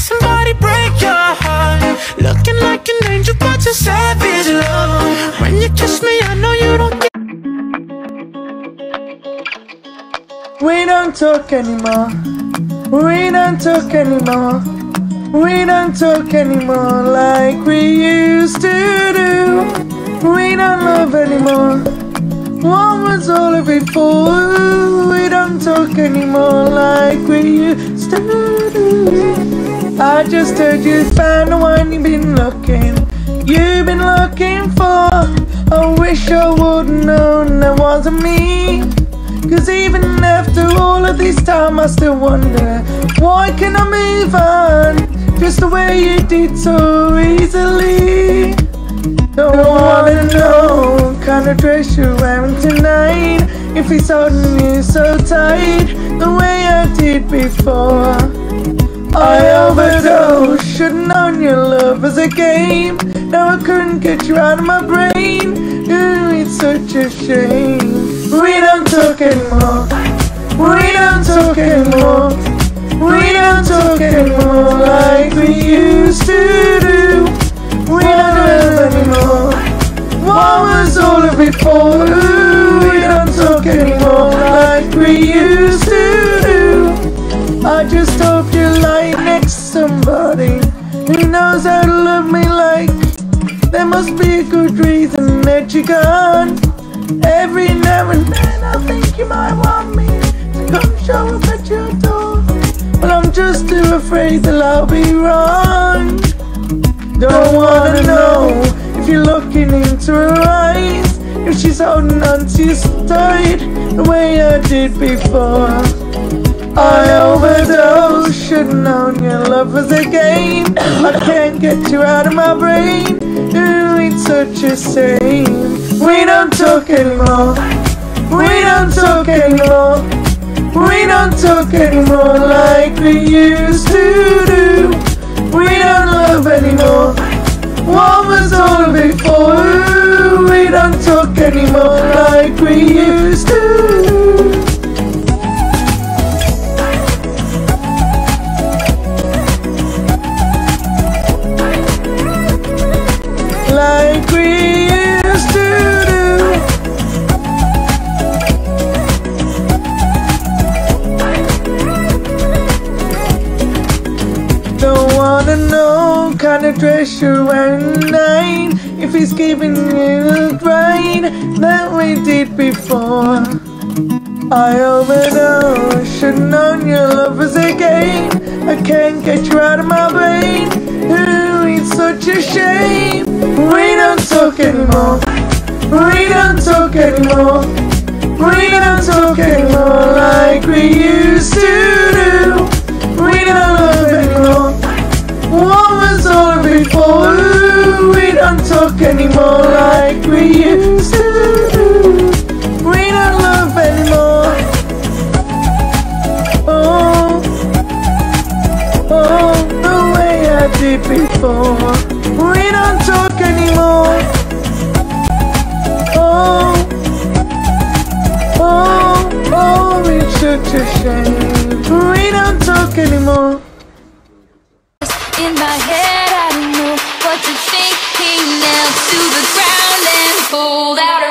somebody break your heart. Looking like an angel, but you're savage, love. When you kiss me, I know you don't get. We don't talk anymore. We don't talk anymore. We don't talk anymore like we used to do. We don't love anymore. What was all of it for? We don't talk anymore like we used to do. I just heard you found the one you've been looking for. I wish I would've known that wasn't me. Cause even after all of this time I still wonder, why can I move on just the way you did so easily? Don't wanna know kind of dress you're wearing tonight, if he's holding you so tight the way I did before. I overdosed, should've known your love was a game. Now I couldn't get you out of my brain. Ooh, it's such a shame. We don't talk anymore. We don't talk anymore. We don't talk anymore like we used to do. We don't love anymore. What was all of it for? We don't talk anymore like we used to do. I just hope you lie next to somebody who knows how to love me like. There must be a good reason that you're gone. Every now and then I think you might want me to come show up at your door, but I'm just too afraid that I'll be wrong. Don't wanna know if you're looking into her eyes, if she's holding on to you so tight the way I did before. I overdosed, should've known your love was a game. I can't get you out of my brain. Ooh, it's such a shame. We don't talk anymore. We don't talk anymore. We don't talk anymore like we used to do. We don't love anymore. What was all of it for? We don't talk anymore like we used to do. Like we used to do. Don't wanna know kind of dress you're wearing tonight, if he's giving you the grind that we did before. I overdosed, should've known your love was a game. I can't get you out of my brain. Ooh, it's such a shame. We don't talk anymore. We don't talk anymore. We don't talk anymore like we used to do. We don't love anymore. What was all of it for? We don't talk anymore like we used to do. We don't love anymore. Oh, oh, the way I did before. We don't talk anymore. Oh, oh, oh, it's such a shame. We don't talk anymore. In my head, I don't know what to think. He knelt to the ground and pulled out